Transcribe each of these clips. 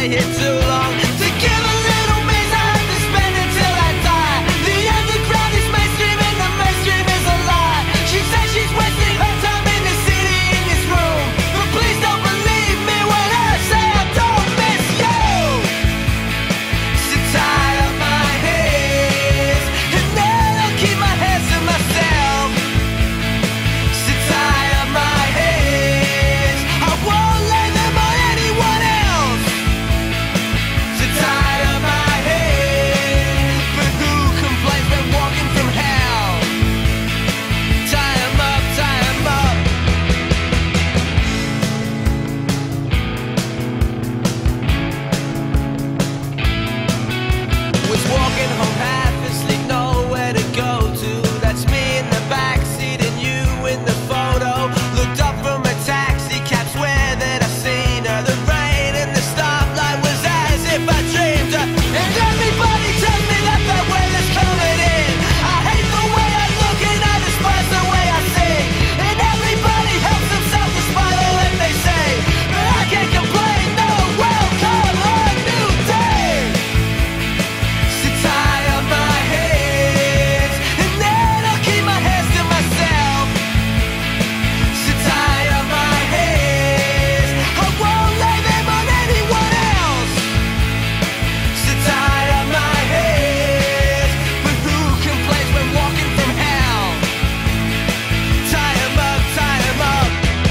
stay here too long. To give a little means I have to spend until I die. The underground is mainstream and the mainstream is a lie. She says she's wasting her time in the city in this room, but please don't believe me when I say I don't miss you. So tired of my hairs, and then I'll keep my hands to myself. So tired of my hairs, I won't lay them on anyone else. So tired of my hairs, but who complains when walking from hell? Tie 'em up, tie 'em up. Was walking home half asleep, nowhere to go to. That's me in the backseat and you in the photo. Looked up from a taxi cab, swear that I seen her. The rain and the stoplight was as if I dreamed her. And everybody tells me that the weather's coming in. I hate the way I look and I despise the way I sing. And everybody helps themselves despite all that they say. But I can't complain, no, welcome a new day. So tired of my hairs, and then I'll keep my hands to myself. So tired of my hairs, I won't lay them on anyone else. So tired of my hairs, but who complains when walking from hell? Tie 'em up, tie 'em up.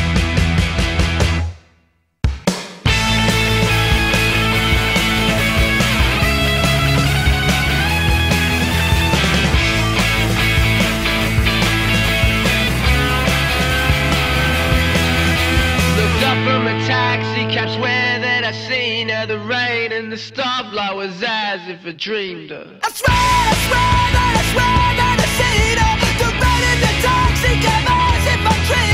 Looked up from a taxi cab, swear that I seen her. The rain and the stoplight was as if I dreamed her. I swear that I seen her. The rain and the taxi cab, as if I dreamed